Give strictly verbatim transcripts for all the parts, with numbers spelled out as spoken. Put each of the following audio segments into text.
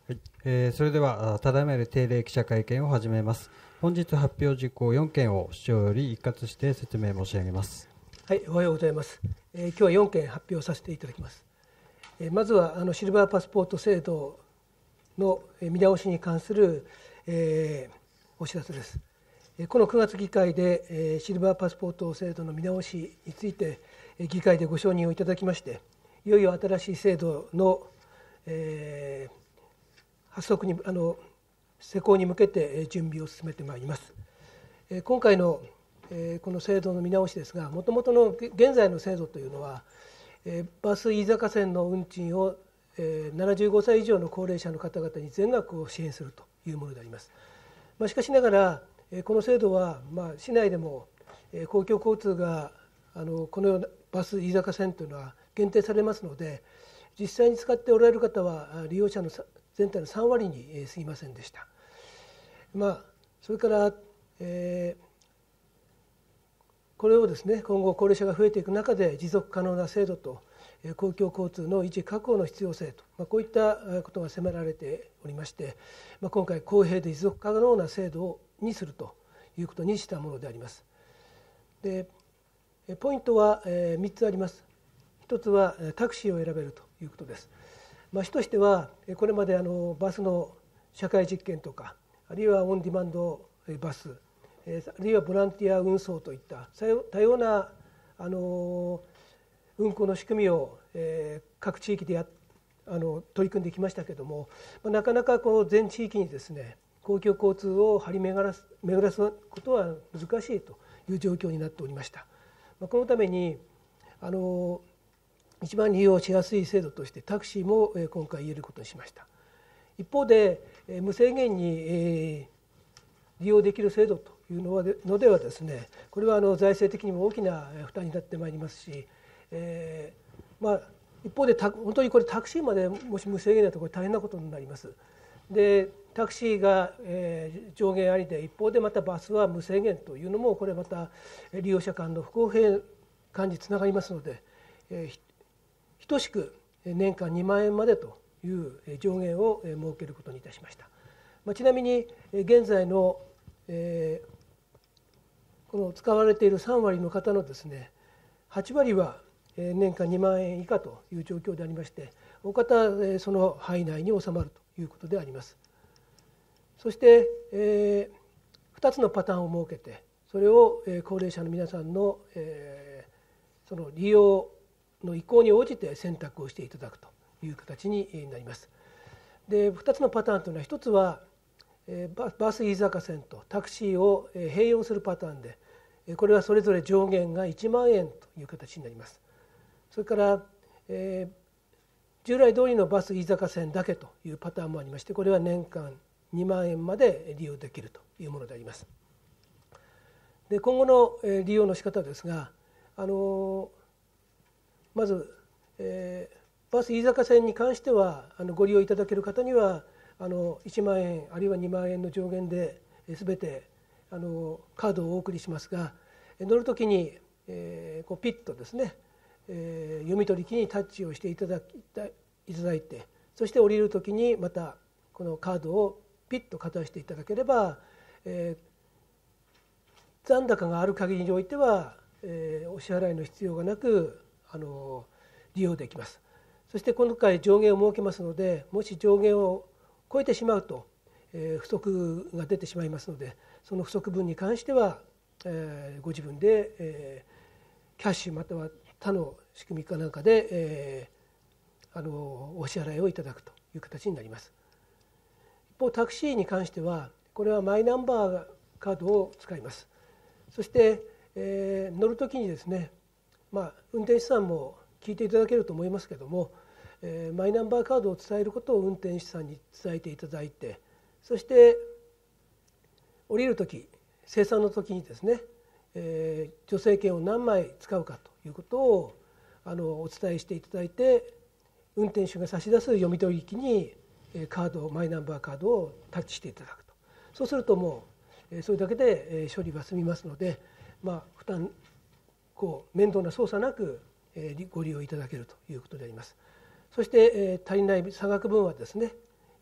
はい、えー、それではただいまより定例記者会見を始めます。本日発表事項よんけんを市長より一括して説明申し上げます。 はい、おはようございます。えー、今日はよんけん発表させていただきます。えー、まずはあのシルバーパスポート制度の見直しに関する、えー、お知らせです。えー、このくがつ議会で、えー、シルバーパスポート制度の見直しについて、えー、議会でご承認をいただきまして、いよいよ新しい制度の、えー発足にあの施行に向けて準備を進めてまいります。今回のこの制度の見直しですが、もともとの現在の制度というのは、バス飯坂線の運賃をななじゅうごさい以上の高齢者の方々に全額を支援するというものであります。まあ、しかしながらこの制度は、まあ、市内でも公共交通があのこのようなバス飯坂線というのは限定されますので、実際に使っておられる方は利用者の全体のさんわりに過ぎませんでした。まあ、それから、えー、これをですね、今後高齢者が増えていく中で持続可能な制度と公共交通の維持確保の必要性と、まあ、こういったことが迫られておりまして、まあ、今回公平で持続可能な制度にするということにしたものであります。で、ポイントはみっつあります。一つはタクシーを選べるということです。まあ、市としてはこれまであのバスの社会実験とか、あるいはオンディマンドバス、あるいはボランティア運送といった多様なあの運行の仕組みを各地域でやあの取り組んできましたけれども、なかなかこう全地域にですね公共交通を張り巡らす巡らすことは難しいという状況になっておりました。このためにあの一番利用しやすい制度としてタクシーも今回入れることにしました。一方で無制限に利用できる制度というのはのではですね、これはあの財政的にも大きな負担になってまいりますし、えー、まあ一方で本当にこれタクシーまでもし無制限だとこれ大変なことになります。でタクシーが、えー、上限ありで、一方でまたバスは無制限というのもこれまた利用者間の不公平感につながりますので、えー等しく年間にまんえんまでという上限を設けることにいたしました。まあ、ちなみに現在の、えー、この使われているさんわりの方のですねはちわりは年間にまんえん以下という状況でありまして、大方その範囲内に収まるということであります。そして、えー、ふたつのパターンを設けて、それを高齢者の皆さんの、えー、その利用の意向に応じて選択をしていただくという形になります。でふたつのパターンというのは、ひとつはバス飯坂線とタクシーを併用するパターンで、これはそれぞれ上限がいちまんえんという形になります。それから、えー、従来通りのバス飯坂線だけというパターンもありまして、これは年間にまんえんまで利用できるというものであります。で今後の利用の仕方ですが、あのまず、えー、バス飯坂線に関してはあのご利用いただける方にはあのいちまんえんあるいはにまんえんの上限で全てあのカードをお送りしますが、乗るときに、えー、こうピッとですね、えー、読み取り機にタッチをしていただきいただいて、そして降りるときにまたこのカードをピッとかざしていただければ、えー、残高がある限りにおいては、えー、お支払いの必要がなくあの利用できます。そして今回上限を設けますので、もし上限を超えてしまうと、えー、不足が出てしまいますので、その不足分に関しては、えー、ご自分で、えー、キャッシュまたは他の仕組みかなんかで、えー、あのお支払いをいただくという形になります。一方タクシーに関しては、これはマイナンバーカードを使います。そして、えー、乗るときにですね、まあ、運転手さんも聞いていただけると思いますけれども、えー、マイナンバーカードを伝えることを運転手さんに伝えていただいて、そして降りるとき、精算のときにですね、えー、助成券を何枚使うかということをあのお伝えしていただいて、運転手が差し出す読み取り機にカードマイナンバーカードをタッチしていただくと。そうするともうそれだけで処理は済みますので、まあ、負担こう面倒な操作なくご利用いただけるということであります。そして足りない差額分はですね、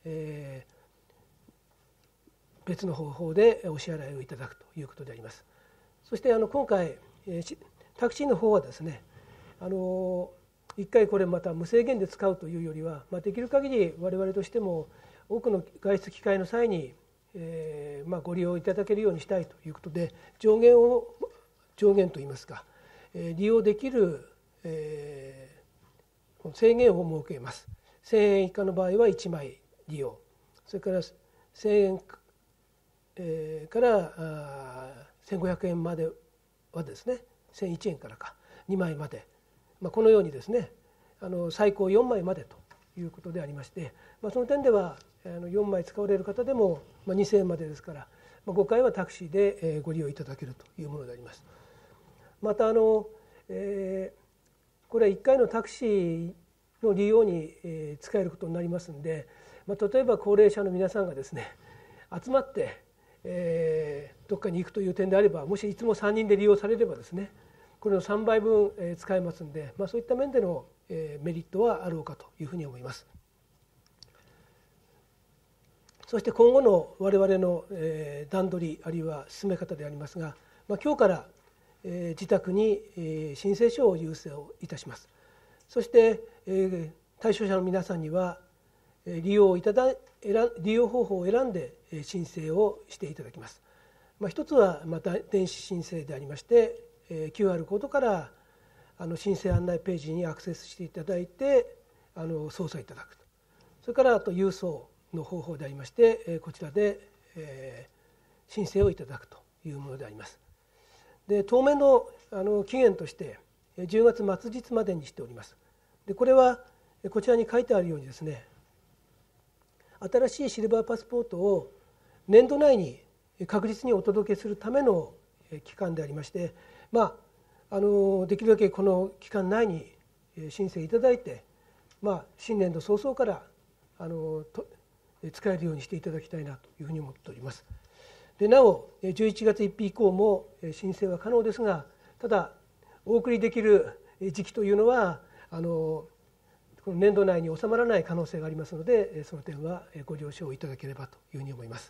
えー、別の方法でお支払いをいただくということであります。そしてあの今回、えー、タクシーの方はですね、あのいっかいこれまた無制限で使うというよりは、まあ、できる限り我々としても多くの外出機会の際に、えーまあ、ご利用いただけるようにしたいということで、上限を上限といいますか、えー、利用できる、えー、制限を設けます。せんえん以下の場合はいちまい利用、それからせんえん、えー、からせんごひゃくえんまではですね、せんいちえんからかにまいまで、まあ、このようにですね、あの最高よんまいまでということでありまして、まあ、その点ではあのよんまい使われる方でも、まあ、にせんえんまでですから、まあ、ごかいはタクシーでご利用いただけるというものであります。またあの、えー、これはいっかいのタクシーの利用に使えることになりますので、まあ、例えば高齢者の皆さんがですね集まって、えー、どっかに行くという点であれば、もしいつもさんにんで利用されればですね、これのさんばいぶん使えますので、まあ、そういった面でのメリットはあろうかというふうに思います。そして今後の我々の段取りあるいは進め方でありますが、まあ、今日から自宅に申請書を郵送いたします。そして対象者の皆さんには利用をいただ利用方法を選んで申請をしていただきます。まあ、一つはまた電子申請でありまして、キューアール コードからあの申請案内ページにアクセスしていただいてあの操作いただくと。それからあと郵送の方法でありまして、こちらで申請をいただくというものであります。で、当面のあの期限としてじゅうがつ末日までにしております。で、これはこちらに書いてあるようにですね、新しいシルバーパスポートを年度内に確実にお届けするための期間でありまして、まあ、あのできるだけこの期間内に申請いただいて、まあ、新年度早々からあのと使えるようにしていただきたいなというふうに思っております。でなおじゅういちがつついたち以降も申請は可能ですが、ただお送りできる時期というのはあのこの年度内に収まらない可能性がありますので、その点はご了承いただければというふうに思います。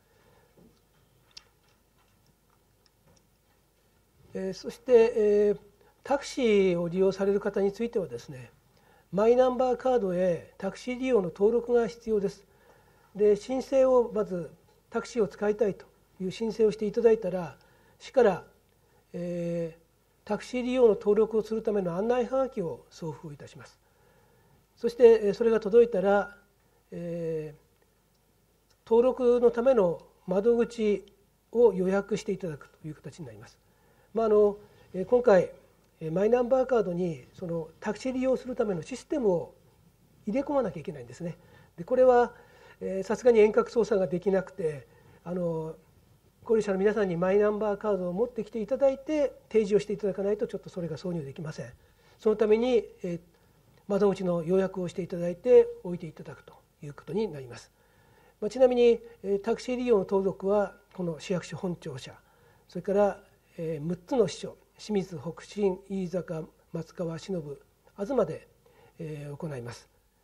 えー、そして、えー、タクシーを利用される方についてはですね、マイナンバーカードへタクシー利用の登録が必要です。で、申請をまずタクシーを使いたいという申請をしていただいたら、市から、えー、タクシー利用の登録をするための案内はがきを送付いたします。そしてそれが届いたら、えー、登録のための窓口を予約していただくという形になります。まあ、あの今回マイナンバーカードにそのタクシー利用するためのシステムを入れ込まなきゃいけないんですね。でこれはさすがに遠隔操作ができなくて、あの高齢者の皆さんにマイナンバーカードを持ってきていただいて提示をしていただかないとちょっとそれが挿入できません。そのために窓口の予約をしていただいて置いていただくということになります。まあ、ちなみにタクシー利用の登録はこの市役所本庁舎、それからむっつの支所、清水、北信、飯坂、松川、篠東で行います。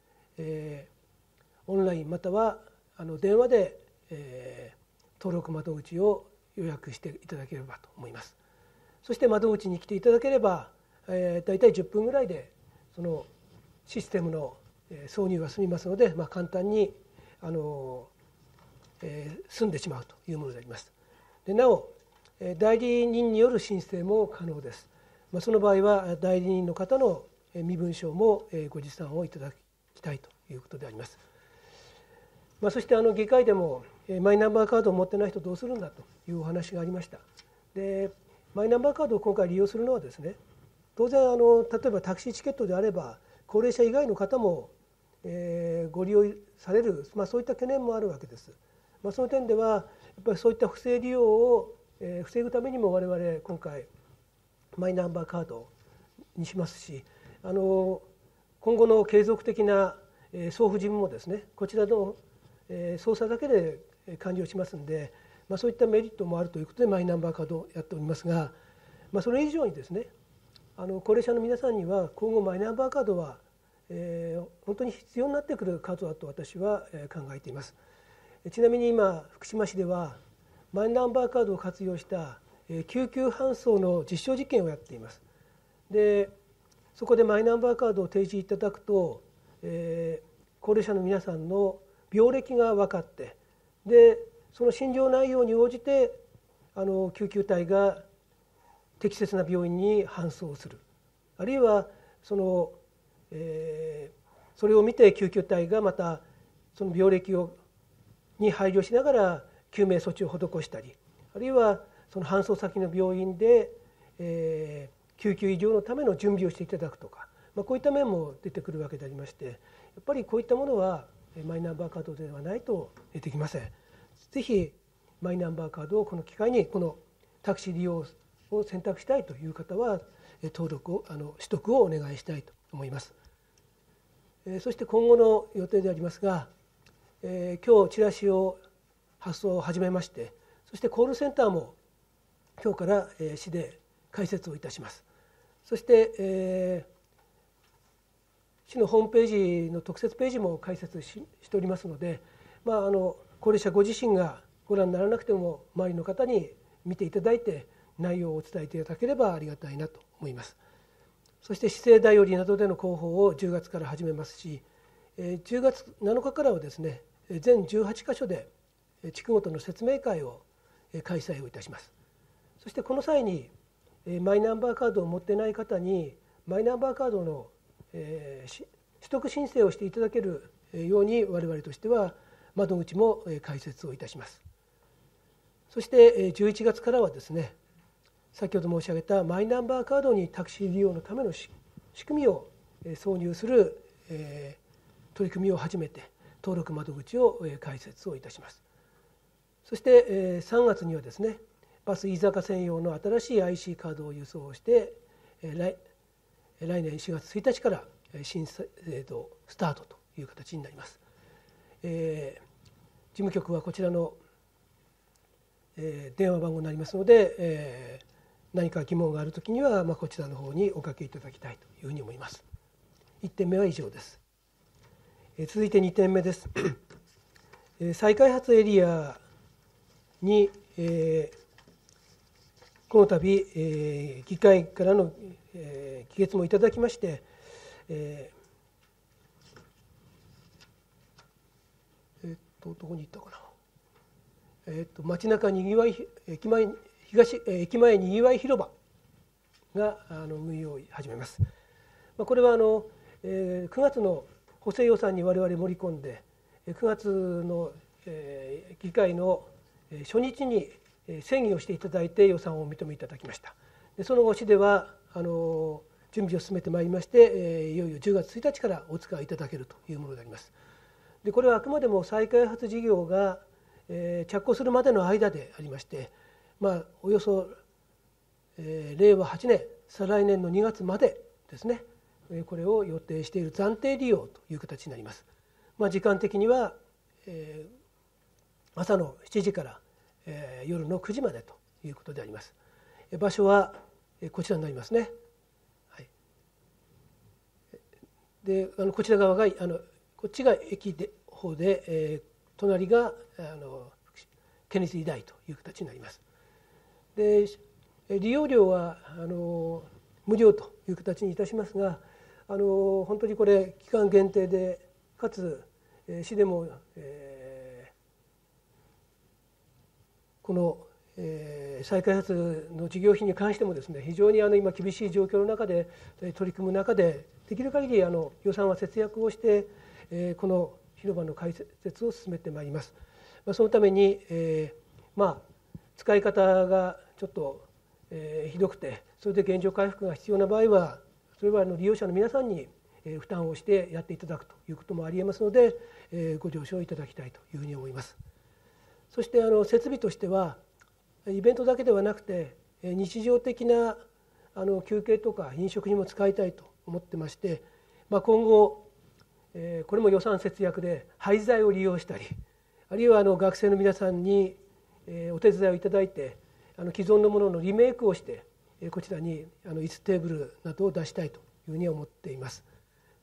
オンラインまたはあの電話で登録窓口を予約していただければと思います。そして窓口に来ていただければだいたいじゅっぷんぐらいでそのシステムの挿入が済みますので、まあ、簡単にあの、えー、済んでしまうというものであります。でなお代理人による申請も可能です。まあ、その場合は代理人の方の身分証もご持参をいただきたいということであります。まあ、そしてあの議会でもマイナンバーカードを持ってない人どうするんだというお話がありました。でマイナンバーカードを今回利用するのはですね、当然あの例えばタクシーチケットであれば高齢者以外の方も、えー、ご利用される、まあ、そういった懸念もあるわけです。まあ、その点ではやっぱりそういった不正利用をえー、防ぐためにも我々今回マイナンバーカードにしますし、あの今後の継続的な、えー、送付事務もですね、こちらの、えー、操作だけで完了しますので、まあ、そういったメリットもあるということでマイナンバーカードをやっておりますが、まあ、それ以上にですね、あの高齢者の皆さんには今後マイナンバーカードはえー、本当に必要になってくる数だと私は考えています。ちなみに今福島市ではマイナンバーカードを活用した救急搬送の実証実験をやっています。でそこでマイナンバーカードを提示いただくと、えー、高齢者の皆さんの病歴が分かって、でその診療内容に応じてあの救急隊が適切な病院に搬送する、あるいはその、えー、それを見て救急隊がまたその病歴をに配慮しながら救命措置を施したり、あるいはその搬送先の病院で、えー、救急医療のための準備をしていただくとか、まあ、こういった面も出てくるわけでありまして、やっぱりこういったものはマイナンバーカードではないとできません。ぜひマイナンバーカードをこの機会にこのタクシー利用を選択したいという方は登録をあの取得をお願いしたいと思います。えー、そして今後の予定でありますが、えー、今日チラシを発送を始めまして、そしてコールセンターも今日から、えー、市で開設をいたします。そして、えー、市のホームページの特設ページも開設 し, しておりますので、まあ、あの高齢者ご自身がご覧にならなくても周りの方に見ていただいて内容を伝えていただければありがたいなと思います。そして市政だよりなどでの広報をじゅうがつから始めますし、じゅうがつなのかからはですね、全じゅうはちかしょで地区ごとの説明会を開催をいたします。そしてこの際にマイナンバーカードを持っていない方にマイナンバーカードの取得申請をしていただけるように我々としては窓口も開設をいたします。そしてじゅういちがつからはですね、先ほど申し上げたマイナンバーカードにタクシー利用のための仕組みを挿入する取り組みを始めて登録窓口を開設をいたします。そしてさんがつにはですね、バス飯坂専用の新しい アイシー カードを輸送して来, 来年しがつついたちから新制度スタートという形になります。えー、事務局はこちらの、えー、電話番号になりますので、えー、何か疑問があるときには、まあ、こちらの方におかけいただきたいというふうに思います。いってんめは以上です。えー、続いてにてんめです。えー、再開発エリアに、えー、この度、えー、議会からの、えー、議決もいただきまして、えーえー、っとどこに行ったかな、えー、っと街中にぎわい駅前東駅前にぎわい広場があの運用を始めます。まあ、これはあの、えー、くがつの補正予算に我々盛り込んで、くがつの、えー、議会の初日に審議をしていただいて予算をお認めいただきました。でその後市ではあの準備を進めてまいりまして、えー、いよいよじゅうがつついたちからお使いいただけるというものであります。でこれはあくまでも再開発事業が、えー、着工するまでの間でありまして、まあ、およそ、えー、れいわはちねん再来年のにがつまでですね、これを予定している暫定利用という形になります。まあ、時間的には、えー朝のしちじから、えー、夜のくじまでということであります。場所はこちらになりますね。はい、であのこちら側があのこっちが駅で方で、えー、隣があの県立医大という形になります。で利用料はあの無料という形にいたしますが、あの本当にこれ期間限定でかつ、えー、市でも、えーこの、えー、再開発の事業費に関してもですね、非常にあの今厳しい状況の中で取り組む中でできる限りあの予算は節約をして、えー、この広場の開設を進めてまいります。まあ、そのために、えーまあ、使い方がちょっと、えー、ひどくて、それで現状回復が必要な場合はそれはあの利用者の皆さんに負担をしてやっていただくということもありえますので、えー、ご了承いただきたいというふうに思います。そしてあの設備としてはイベントだけではなくて日常的なあの休憩とか飲食にも使いたいと思ってまして、まあ、今後これも予算節約で廃材を利用したり、あるいはあの学生の皆さんにお手伝いをいただいてあの既存のもののリメイクをしてこちらにあの椅子テーブルなどを出したいというふうに思っています。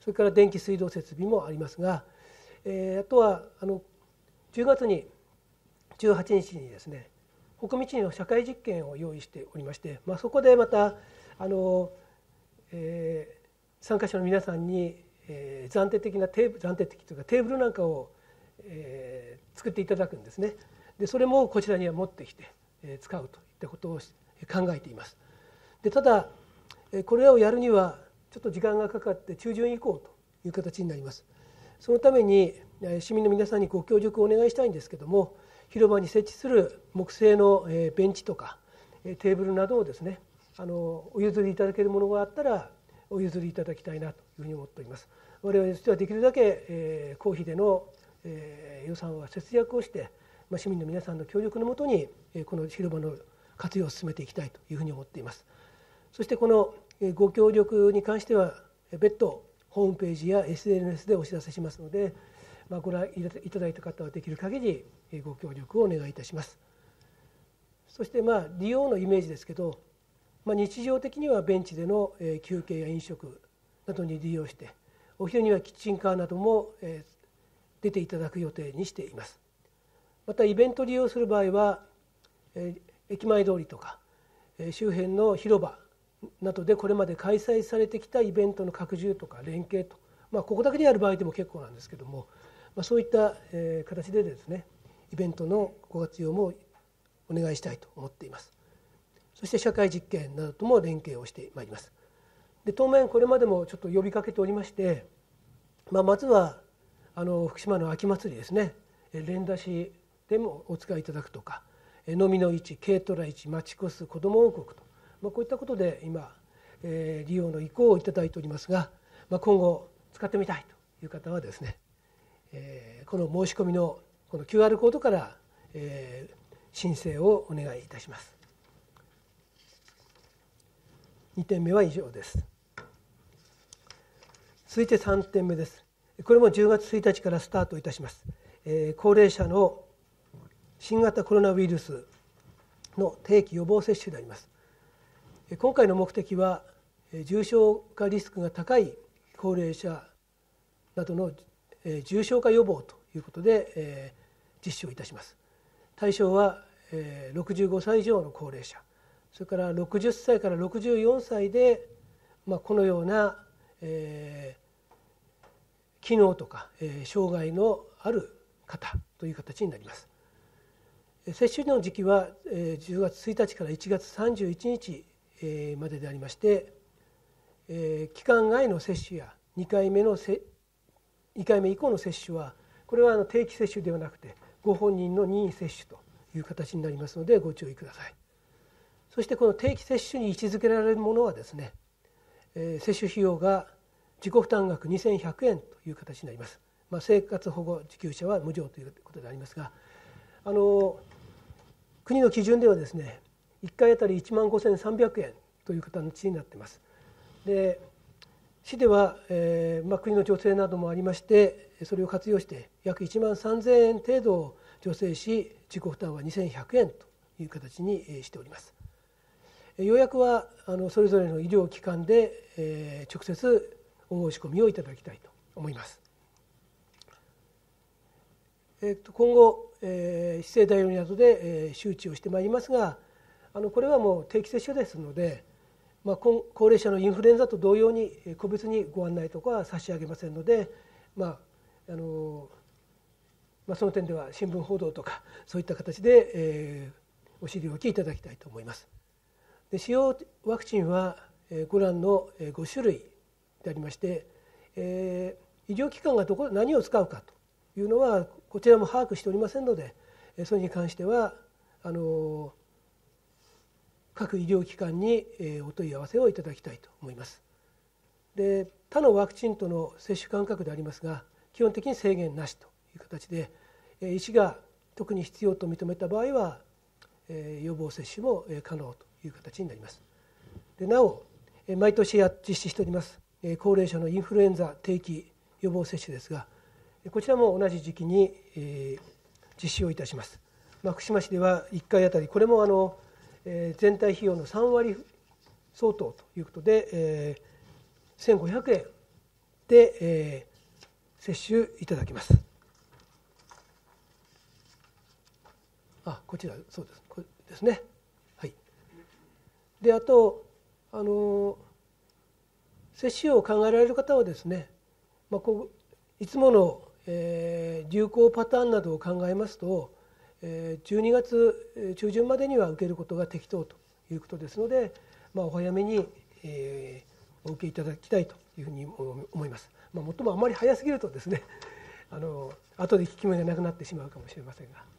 それから電気水道設備もありますが、えー、あとはあのじゅうがつにじゅうはちにちにですね、北見地の社会実験を用意しておりまして、まあ、そこでまたあの、えー、参加者の皆さんに、えー、暫定的なテーブル暫定的というかテーブルなんかを、えー、作っていただくんですね。でそれもこちらには持ってきて、えー、使うといったことを考えています。でただこれらをやるにはちょっと時間がかかって中旬以降という形になります。そのために市民の皆さんにご協力をお願いしたいんですけども、広場に設置する木製のベンチとかテーブルなどをですね、あのお譲りいただけるものがあったらお譲りいただきたいなというふうに思っております。我々としてはできるだけ、えー、公費での、えー、予算は節約をして、まあ、市民の皆さんの協力のもとに、えー、この広場の活用を進めていきたいというふうに思っています。そしてこのご協力に関しては別途ホームページや エスエヌエス でお知らせしますので、まあ、ご覧いただいた方はできる限りご協力をお願いいたします。そしてまあ利用のイメージですけど、まあ、日常的にはベンチでの休憩や飲食などに利用して、お昼にはキッチンカーなども出ていただく予定にしています。またイベント利用する場合は駅前通りとか周辺の広場などでこれまで開催されてきたイベントの拡充とか連携と、まあ、ここだけでやる場合でも結構なんですけども、まあ、そういった形でですね、イベントのご活用もお願いしたいと思っています。そして社会実験などとも連携をしてまいります。で当面これまでもちょっと呼びかけておりまして、まあ、まずはあの福島の秋祭りですね、連出しでもお使いいただくとか、飲みの市、軽トラ市、町コス、子ども王国と、まあ、こういったことで今、えー、利用の意向をいただいておりますが、まあ、今後使ってみたいという方はですね、えー、この申し込みのこの キューアール コードから、えー、申請をお願いいたします。にてんめは以上です。続いてさんてんめです。これもじゅうがつついたちからスタートいたします。えー、高齢者の新型コロナウイルスの定期予防接種であります。今回の目的は重症化リスクが高い高齢者などの重症化予防ということで実施をいたします。対象はろくじゅうごさい以上の高齢者、それからろくじゅっさいからろくじゅうよんさいで、まあ、このような、えー、機能とか、えー、障害のある方という形になります。接種の時期はじゅうがつついたちからいちがつさんじゅういちにちまででありまして、期間外の接種やにかいめのせにかいめ以降の接種はこれは定期接種ではなくてご本人の任意接種という形になりますのでご注意ください。そしてこの定期接種に位置づけられるものはですね、接種費用が自己負担額にせんひゃくえんという形になります。まあ、生活保護受給者は無料ということでありますが、あの国の基準ではですね、いっかいあたりいちまんごせんさんびゃくえんという形になっています。で市では、えーまあ、国の助成などもありまして、それを活用して約いちまんさんぜんえん程度を助成し、自己負担はにせんひゃくえんという形にしております。予約はあのそれぞれの医療機関で、えー、直接お申し込みをいただきたいと思います。えー、と今後、えー、市政代理などで、えー、周知をしてまいりますが、あのこれはもう定期接種ですので、まあ、高齢者のインフルエンザと同様に個別にご案内とかは差し上げませんので、まああのまあ、その点では新聞報道とかそういった形で、えー、お知りおきいただきたいと思います。で使用ワクチンは、えー、ご覧のごしゅるいでありまして、えー、医療機関がどこ何を使うかというのはこちらも把握しておりませんので、それに関してはあの各医療機関にお問い合わせをいただきたいと思います。で他のワクチンとの接種間隔でありますが、基本的に制限なしという形で、医師が特に必要と認めた場合は予防接種も可能という形になります。でなお毎年や実施しております高齢者のインフルエンザ定期予防接種ですが、こちらも同じ時期に実施をいたします。まあ、福島市ではいっかいあたりこれもあの全体費用のさんわり相当ということでせんごひゃくえんで、えー、接種いただきます。あ、こちらそうです。これですね。はい。で、あとあの接種を考えられる方はですね、まあ、こういつもの、えー、流行パターンなどを考えますと、えー、じゅうにがつ中旬までには受けることが適当ということですので、まあ、お早めに、えー、お受けいただきたいというふうに思います。まあ、もっともあまり早すぎるとですね、あの後で効き目がなくなってしまうかもしれませんが、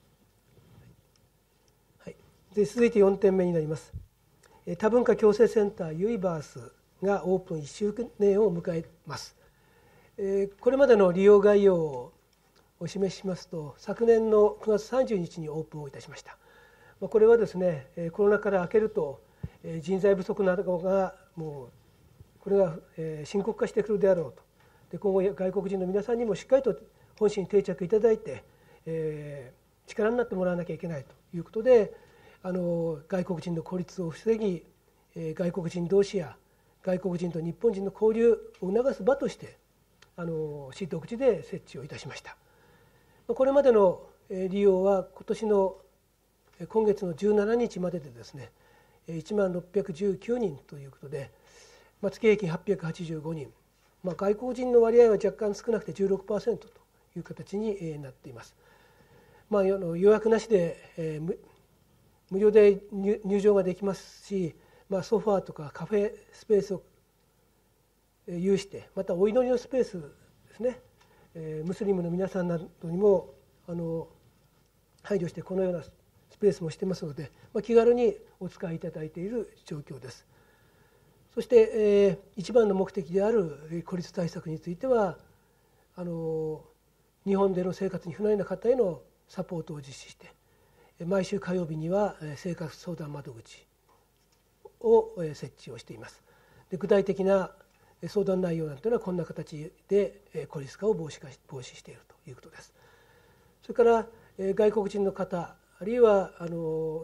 はい、で続いてよんてんめになります。多文化共生センターユイバースがオープンいっしゅうねんを迎えます。これまでの利用概要をお示ししますと、昨年のくがつさんじゅうにちにオープンをいたしました。これはですね、コロナから明けると人材不足などがもうこれが深刻化してくるであろうと。で、今後外国人の皆さんにもしっかりと本市に定着いただいて、えー、力になってもらわなきゃいけないということで、あの外国人の孤立を防ぎ、外国人同士や外国人と日本人の交流を促す場としてあの市独自で設置をいたしました。これまでの利用は今年の今月のじゅうしちにちまででですね、いちまんろっぴゃくじゅうきゅうにんということで、まあ、月平均はっぴゃくはちじゅうごにん、まあ、外国人の割合は若干少なくて じゅうろくパーセント という形になっています。まあ、予約なしで、えー無料で入場ができますし、まあ、ソファーとかカフェスペースを有して、またお祈りのスペースですね、えー、ムスリムの皆さんなどにもあの配慮してこのようなスペースもしてますので、まあ、気軽にお使いいただいている状況です。そして、えー、一番の目的である孤立対策については、あの日本での生活に不慣れな方へのサポートを実施して、毎週火曜日には生活相談窓口を設置をしています。で、具体的な相談内容なんていうのはこんな形で孤立化を防止か防止しているということです。それから外国人の方、あるいはあの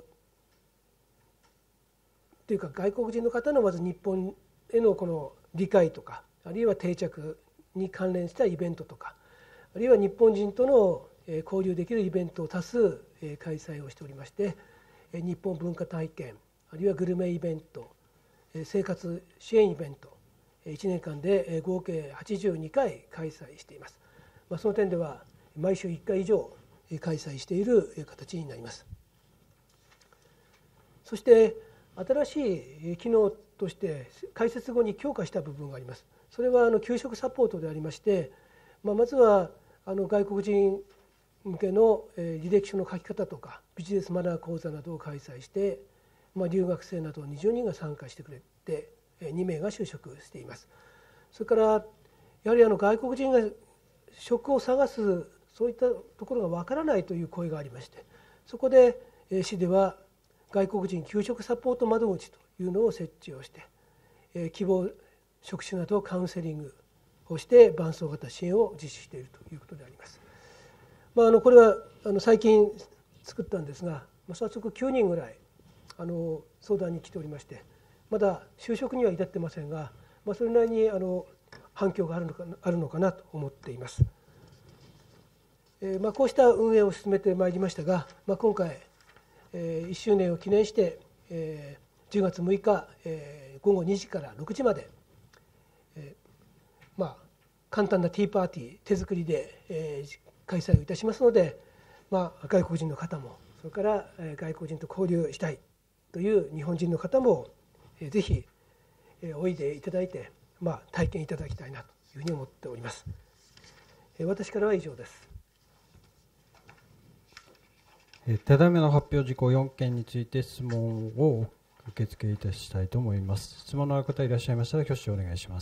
というか外国人の方のまず日本へのこの理解とか、あるいは定着に関連したイベントとか、あるいは日本人との交流できるイベントを多数開催をしておりまして、日本文化体験、あるいはグルメイベント、生活支援イベント、いちねんかんで合計はちじゅうにかい開催しています。まあ、その点では毎週いっかい以上開催している形になります。そして新しい機能として開設後に強化した部分があります。それはあの給食サポートでありまして、まあ、まずはあの外国人向けの履歴書の書き方とかビジネスマナー講座などを開催して、まあ、留学生などにじゅうにんが参加してくれてにめいが就職しています。それからやはりあの外国人が職を探すそういったところがわからないという声がありまして、そこで市では外国人求職サポート窓口というのを設置をして、希望職種などをカウンセリングをして伴走型支援を実施しているということであります。まあ、あのこれはあの最近作ったんですが、まあ、早速きゅうにんぐらいあの相談に来ておりまして、まだ就職には至ってませんが、まあ、それなりにあの反響があるのかあるのかなと思っています。えーまあ、こうした運営を進めてまいりましたが、まあ、今回、えー、いっしゅうねんを記念して、えー、じゅうがつむいか、えー、ごごにじからろくじまで、えーまあ、簡単なティーパーティー手作りで、えー、開催をいたしますので、まあ、外国人の方もそれから外国人と交流したいという日本人の方もぜひおいでいただいて、まあ、体験いただきたいなというふうに思っております。私からは以上です。 ただいまの発表事項よんけんについて質問を受付いたしたいと思います。質問のある方いらっしゃいましたら挙手をお願いします。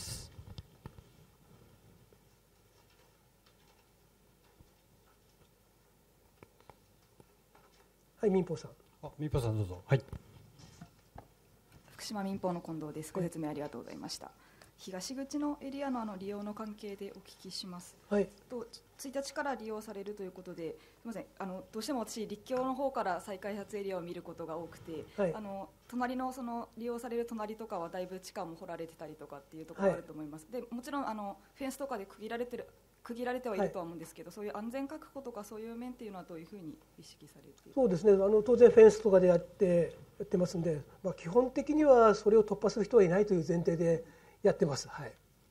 はい、民放さん。あ、民放さんどうぞ。はい。 福島民放の近藤です。ご説明ありがとうございました。 東口のエリアのあの利用の関係でお聞きします。 はい、 とついたちから利用されるということで、すみません、あのどうしても私立教の方から再開発エリアを見ることが多くて、はい、あの隣のその利用される隣とかはだいぶ地下も掘られてたりとかっていうところがあると思います。はい、でもちろんあのフェンスとかで区切られてる区切られてはいるとは思うんですけど、はい、そういう安全確保とかそういう面っていうのはどういうふうに意識されている？ そうですね、あの当然フェンスとかでやってやってますんで、まあ、基本的にはそれを突破する人はいないという前提でやってます。はい。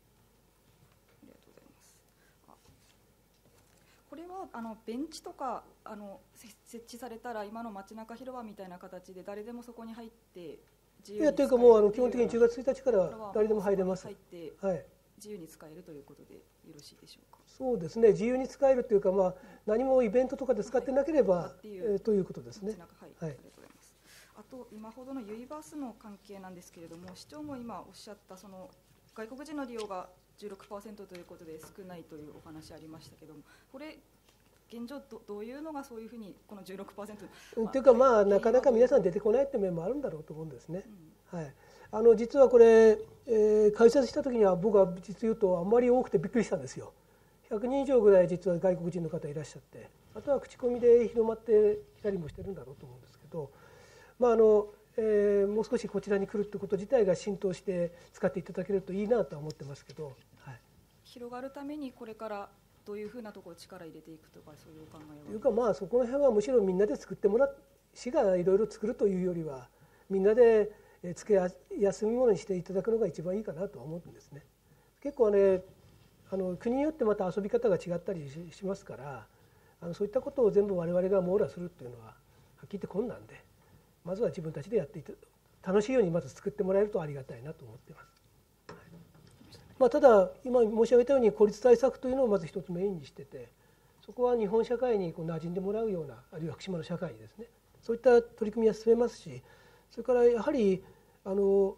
これはあのベンチとかあの設置されたら今の街中広場みたいな形で誰でもそこに入って自由に使える。いやというかもうあの基本的にじゅうがつついたちから誰でも入れます。 入って自由に使えるということでよろしいでしょうか。 そうですね、自由に使えるというか、まあ、何もイベントとかで使ってなければ、はいえー、ということですね。 はい、はい、ありがとうございます。あと今ほどのユイバースの関係なんですけれども、市長も今おっしゃったその外国人の利用が じゅうろくパーセント ということで少ないというお話ありましたけども、これ現状 ど, どういうのがそういうふうにこの じゅうろくパーセント、 まあ、というか、まあ、なかなか皆さん出てこないという面もあるんだろうと思うんですね。うんはい、あの実はこれ、えー、開設した時には僕は実言うとあんまり多くてびっくりしたんですよ。ひゃくにん以上ぐらい実は外国人の方いらっしゃって、あとは口コミで広まってきたりもしてるんだろうと思うんですけど、まああのえー、もう少しこちらに来るということ自体が浸透して使っていただけるといいなとは思ってますけど、はい、 広がるためにこれからどういうふうなところ力入れていくとかそういうお考えは。 というかまあそこの辺はむしろみんなで作ってもらっ市がいろいろ作るというよりはみんなでつけ休みものにしていただくのが一番いいかなと思うんですね。結構ねあの国によってまた遊び方が違ったり し, しますからあのそういったことを全部我々が網羅するっていうのははっきり言って困難で、まずは自分たちでやっていて楽しいようにまず作ってもらえるとありがたいなと思っています。はいまあ、ただ今申し上げたように孤立対策というのをまず一つメインにしてて、そこは日本社会にこう馴染んでもらうような、あるいは福島の社会にですねそういった取り組みは進めますし、それからやはりあの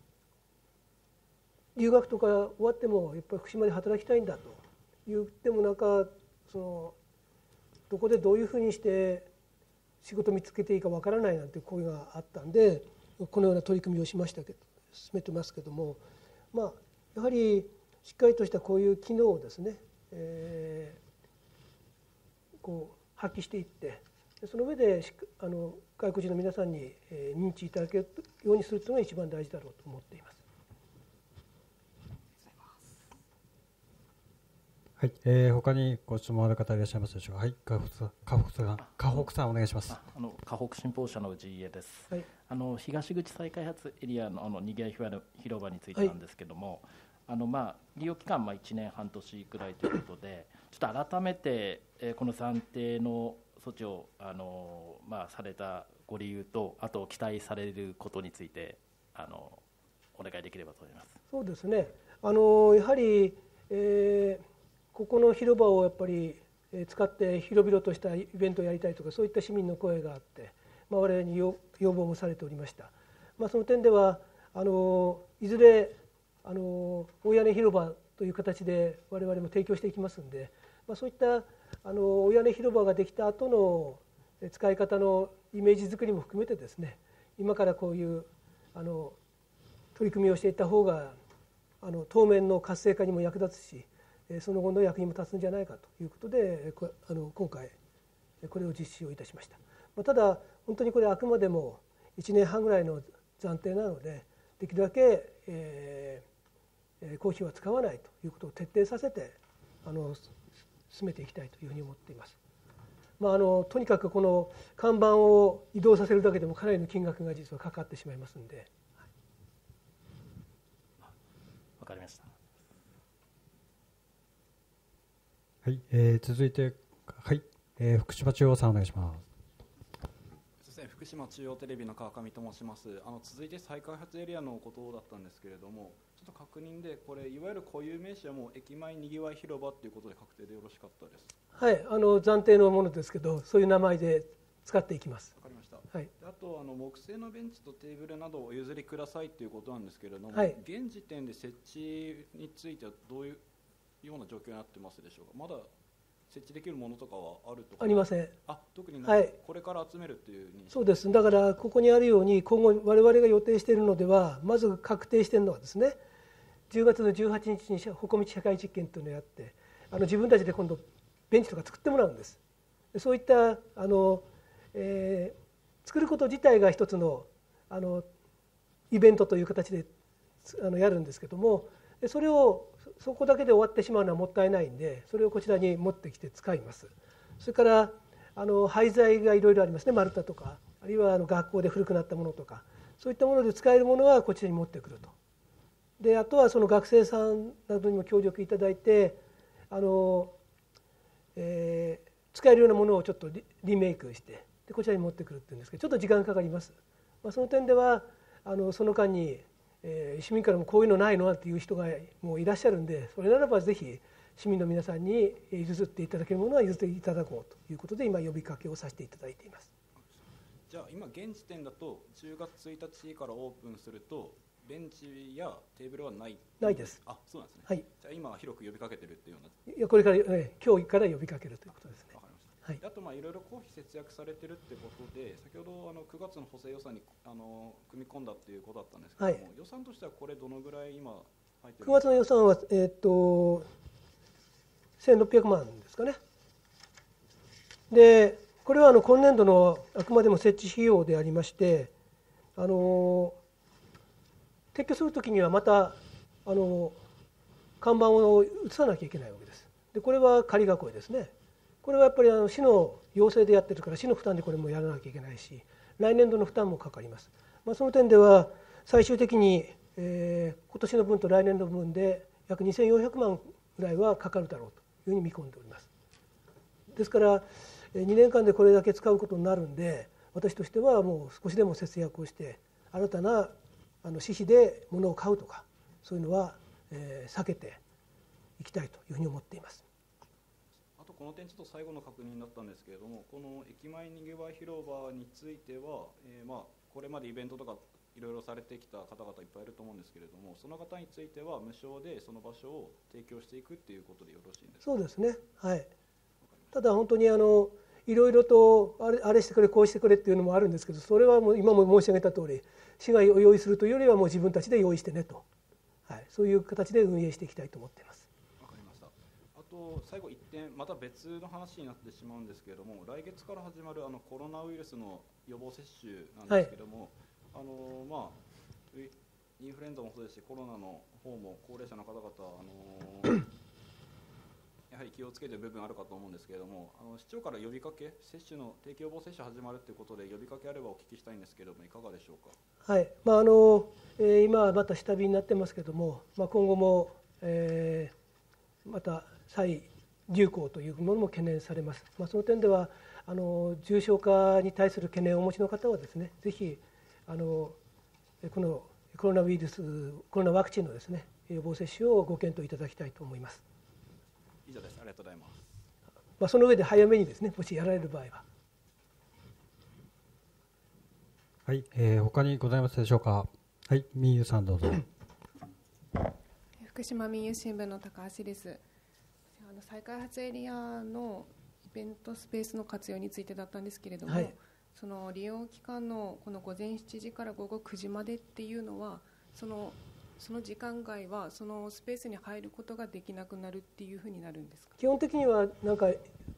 留学とか終わってもやっぱり福島で働きたいんだと言ってもなんかそのどこでどういうふうにして仕事を見つけていいかわからないなんて声があったんでこのような取り組みをしましたけど進めてますけども、まあやはりしっかりとしたこういう機能をですね、えー、こう発揮していってその上であの外国人の皆さんに認知いただけるようにするというのが一番大事だろうと思っています。 はい、えー、他にご質問ある方いらっしゃいますでしょうか。はい、河北さん、河北さん、河北さんお願いします。 あの河北新報社の氏家です。 はい、 あの東口再開発エリアのあのにぎわい広場についてなんですけども、はい、あのまあ利用期間まあいちねんはんとしくらいということで、ちょっと改めて、えー、この暫定の措置をあのまあされたご理由と、あと期待されることについてあのお願いできればと思います。 そうですね。あのやはり、えーここの広場をやっぱり使って広々としたイベントをやりたいとかそういった市民の声があって、まあ、我々に要望もされておりました。まあ、その点ではあのいずれあの大屋根広場という形で我々も提供していきますので、まあ、そういったあの大屋根広場ができた後の使い方のイメージ作りも含めてですね、今からこういうあの取り組みをしていった方があの当面の活性化にも役立つし、その後の役にも立つんじゃないかということであの今回これを実施をいたしました。ただ本当にこれあくまでもいちねんはんぐらいの暫定なので、できるだけ、えー、公費は使わないということを徹底させてあの進めていきたいというふうに思っています。まあ、あのとにかくこの看板を移動させるだけでもかなりの金額が実はかかってしまいますので。 わかりました。 はい、えー、続いて、はいえー、福島中央さんお願いします。 福島中央テレビの川上と申します。あの続いて再開発エリアのことだったんですけれども、ちょっと確認で、これいわゆる固有名詞はもう駅前にぎわい広場ということで確定でよろしかったです。 はい、あの暫定のものですけど、そういう名前で使っていきます。 わかりました。 はい、 あとあの木製のベンチとテーブルなどをお譲りくださいということなんですけれども、 はい、 現時点で設置についてはどういうような状況になってますでしょうか。まだ設置できるものとかはあるとか。 ありません。 あ、特に、 はい、 これから集めるという認識。 そうです。だからここにあるように今後我々が予定しているのでは、まず確定しているのはですね、 じゅうがつのじゅうはちにちにほこみち社会実験というのをやって、あの自分たちで今度ベンチとか作ってもらうんです。そういったあの、えー、作ること自体が一つのあのイベントという形であのやるんですけども、それをそこだけで終わってしまうのはもったいないんで、それをこちらに持ってきて使います。それからあの廃材がいろいろありますね。丸太とか、あるいはあの学校で古くなったものとか、そういったもので使えるものはこちらに持ってくると。であとはその学生さんなどにも協力いただいて、あの、えー、使えるようなものをちょっと リ, リメイクしてでこちらに持ってくるっていうんですけど、ちょっと時間かかります。まあ、その点ではあのその間に、えー、市民からもこういうのないのっていう人がもういらっしゃるんで、それならばぜひ市民の皆さんに譲っていただけるものは譲っていただこうということで、今呼びかけをさせていただいています。 じゃあ今現時点だとじゅうがつついたちからオープンするとベンチやテーブルはないないです。 あ、そうなんですね。 はい。 じゃあ今広く呼びかけてるっていうような。 いやこれから、えー、今日から呼びかけるということですね。 わかりました。はい。あとまあいろいろ公費節約されてるってことで、先ほどあのくがつの補正予算にあの組み込んだっていうことだったんですけども、はい、予算としてはこれどのぐらい今入ってるんですか。 くがつの予算はえー、っとせんろっぴゃくまんですかね。でこれはあの今年度のあくまでも設置費用でありまして、あの撤去するときにはまたあの看板を移さなきゃいけないわけです。でこれは仮囲いですね。これはやっぱりあの市の要請でやってるから市の負担でこれもやらなきゃいけないし、来年度の負担もかかります。まあ、その点では最終的に、えー、今年の分と来年度分で約にせんよんひゃくまんぐらいはかかるだろうというふうに見込んでおります。ですからにねんかんでこれだけ使うことになるんで、私としてはもう少しでも節約をして新たなあの私費で物を買うとかそういうのは、えー、避けていきたいというふうに思っています。 あとこの点ちょっと最後の確認だったんですけれども、この駅前にぎわい広場については、えー、まあこれまでイベントとかいろいろされてきた方々いっぱいいると思うんですけれども、その方については無償でその場所を提供していくっていうことでよろしいんですか。 そうですね。はい。ただ本当にあのいろいろとあれ、あれしてくれこうしてくれっていうのもあるんですけど、それはもう今も申し上げた通り、市が用意するというよりはもう自分たちで用意してねと、はい、そういう形で運営していきたいと思っています。 わかりました。あと最後一点また別の話になってしまうんですけれども、来月から始まるあのコロナウイルスの予防接種なんですけれども、はい、あのまあインフルエンザもそうですし、コロナの方も高齢者の方々あのやはり気をつけている部分あるかと思うんですけれども、あの市長から呼びかけ、接種の定期予防接種始まるということで呼びかけあればお聞きしたいんですけれども、いかがでしょうか。 はい、まああのえー、今はまた下火になってますけれども、まあ、今後も、えー、また再流行というものも懸念されます。まあ、その点ではあの重症化に対する懸念をお持ちの方はですね、ぜひあのこのコロナウイルス、コロナワクチンのですね予防接種をご検討いただきたいと思います。 以上です。ありがとうございます。 まあ、その上で早めにですね、もしやられる場合は。 はい、えー、他にございますでしょうか。はい、民友さんどうぞ。 福島民友新聞の高橋です。あの再開発エリアのイベントスペースの活用についてだったんですけれども、はい、その利用期間のこの午前しちじから午後くじまでっていうのは、そのその時間外はそのスペースに入ることができなくなるっていうふうになるんですか。 基本的にはなんか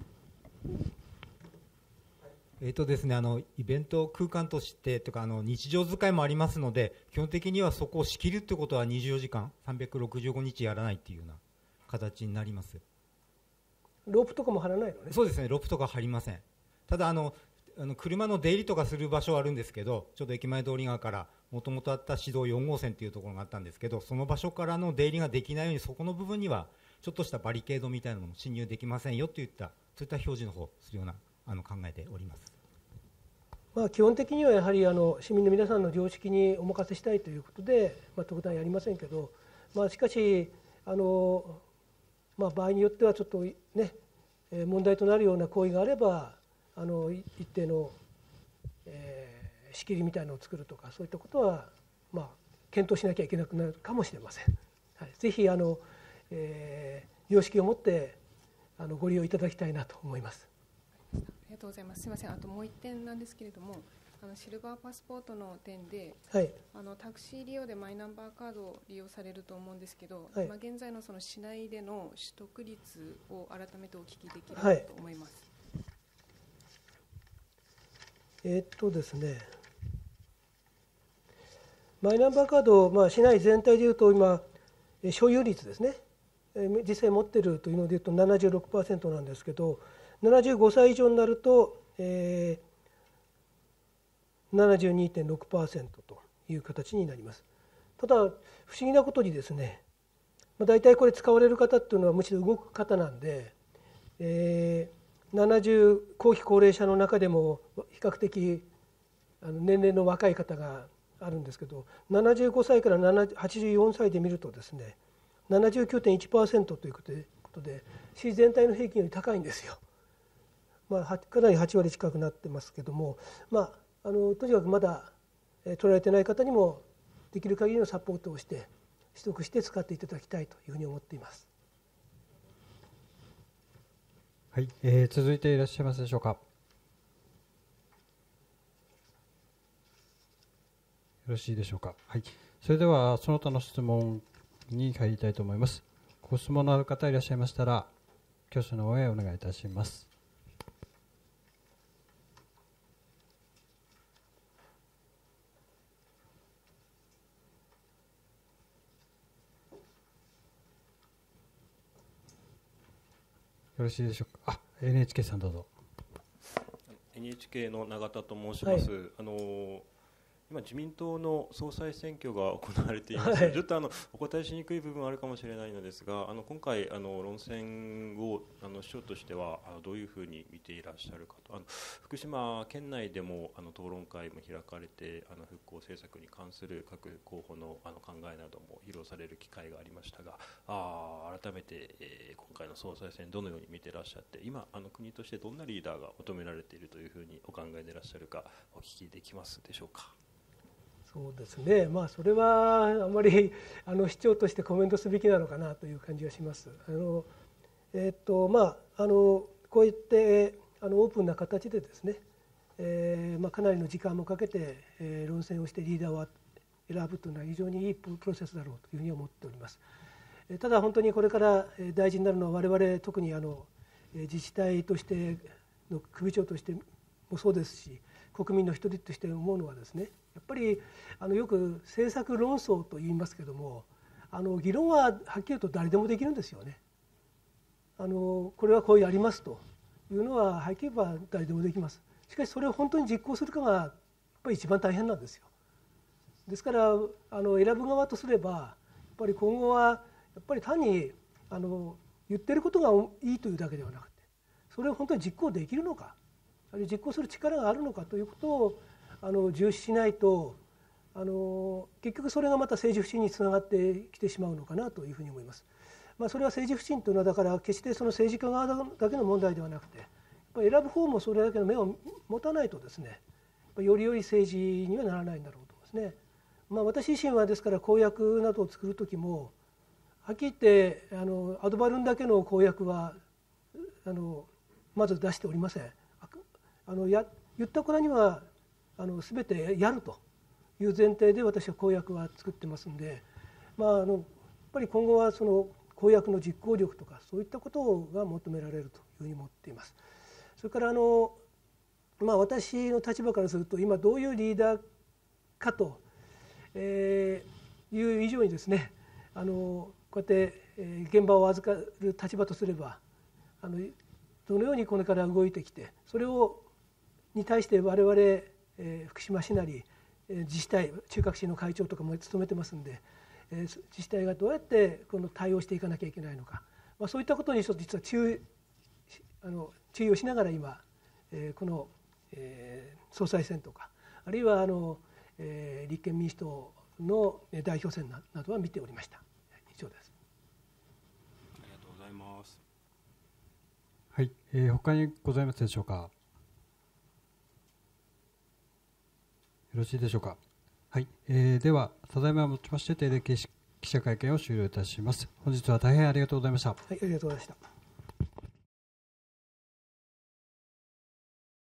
えーとですね、あのイベント空間としてとかあの日常使いもありますので、基本的にはそこを仕切るということはにじゅうよじかんさんびゃくろくじゅうごにちやらないというような形になります。 ロープとかも張らないのね。 そうですね、ロープとか張りません。ただあのあの車の出入りとかする場所はあるんですけど、ちょうど駅前通り側からもともとあった市道よんごうせんというところがあったんですけど、その場所からの出入りができないように、そこの部分にはちょっとしたバリケードみたいなもの侵入できませんよといったそういった表示の方をするようなあの考えております。 まあ、基本的にはやはりあの市民の皆さんの常識にお任せしたいということで、まあ、特段やりませんけど、まあ、しかしあの、まあ、場合によってはちょっとね問題となるような行為があればあの一定の、えー、仕切りみたいなのを作るとかそういったことは、まあ、検討しなきゃいけなくなるかもしれません。はい、ぜひあの、えー、良識を持ってあのご利用いただきたいなと思います。 ありがとうございます。すみません。あともう一点なんですけれども、 あのシルバーパスポートの点で、 はい、 あのタクシー利用でマイナンバーカードを利用されると思うんですけど、 はい、 今現在のその市内での取得率を改めてお聞きできればと思います。 はい、えー、っとですね、マイナンバーカード、まあ、市内全体でいうと今所有率ですね、実際持っているというのでいうと ななじゅうろくパーセント なんですけど、ななじゅうごさい以上になると、えーななじゅうにてんろくパーセント という形になります。ただ不思議なことにですね、まあ、大体これ使われる方っていうのはむしろ動く方なんで、えー、ななじゅう後期高齢者の中でも比較的あの年齢の若い方があるんですけど、ななじゅうごさいからはちじゅうよんさいで見るとですね ななじゅうきゅうてんいちパーセント ということで市全体の平均より高いんですよ。まあ、かなりはちわり近くなってますけども、まああのとにかくまだ、えー、取られてない方にもできる限りのサポートをして取得して使っていただきたいというふうに思っています。 はい、えー、続いていらっしゃいますでしょうか。よろしいでしょうか。はい、それではその他の質問に入りたいと思います。ご質問のある方いらっしゃいましたら挙手の方へお願いいたします。よろしいでしょうか。あ、エヌエイチケー さんどうぞ。 エヌエイチケー の永田と申します。はい、あの今自民党の総裁選挙が行われています。はい、ちょっとあのお答えしにくい部分はあるかもしれないのですが、あの今回あの論戦をあの市長としてはあのどういうふうに見ていらっしゃるかと、あの福島県内でもあの討論会も開かれて、あの復興政策に関する各候補のあの考えなども披露される機会がありましたが、あ改めて、えー、今回の総裁選どのように見ていらっしゃって、今あの国としてどんなリーダーが求められているというふうにお考えでいらっしゃるかお聞きできますでしょうか。 そうですね、まあ、それはあまりあの市長としてコメントすべきなのかなという感じがします。あの、えーっとまあ、あのこういってあのオープンな形でですね、えーまあ、かなりの時間もかけて、えー、論戦をしてリーダーを選ぶというのは非常にいいプロセスだろうというふうに思っております。ただ本当にこれから大事になるのは我々特にあの自治体としての首長としてもそうですし、国民の一人として思うのはですね、やっぱりあのよく政策論争と言いますけども、あの議論ははっきり言うと誰でもできるんですよね。あのこれはこうやりますというのははっきり言えば誰でもできます。しかしそれを本当に実行するかがやっぱり一番大変なんですよ。ですからあの選ぶ側とすればやっぱり今後はやっぱり単にあの言ってることがいいというだけではなくて、それを本当に実行できるのか、あるいは実行する力があるのかということをあの重視しないと、あの結局それがまた政治不信につながってきてしまうのかなというふうに思います。まあ、それは政治不信というのはだから決してその政治家側だけの問題ではなくて、やっぱり選ぶ方もそれだけの目を持たないとですね、やっぱりよりより政治にはならないんだろうと思いますね。まあ、私自身はですから公約などを作る時もはっきり言ってあのアドバルーンだけの公約はあのまず出しておりません。あのや言ったからにはあの全てやるという前提で私は公約は作ってますんで、まあ、あのやっぱり今後はその公約の実行力とかそういったことが求められるというふうに思っています。それからあの、まあ、私の立場からすると今どういうリーダーかと、えー、いう以上にですね、あのこうやって、えー、現場を預かる立場とすればあのどのようにこれから動いてきて、それをに対して我々、えー、福島市なり、えー、自治体中核市の会長とかも務めてますんで、えー、自治体がどうやってこの対応していかなきゃいけないのか、まあ、そういったことに実は注意あの注意をしながら今、えー、この、えー、総裁選とかあるいはあの、えー、立憲民主党の代表選などは見ておりました。以上です。 ありがとうございます。 はい、えー、他にございますでしょうか。よろしいでしょうか。はい、えー、ではただいまをもちまして定例記者会見を終了いたします。本日は大変ありがとうございました。はい、ありがとうございました。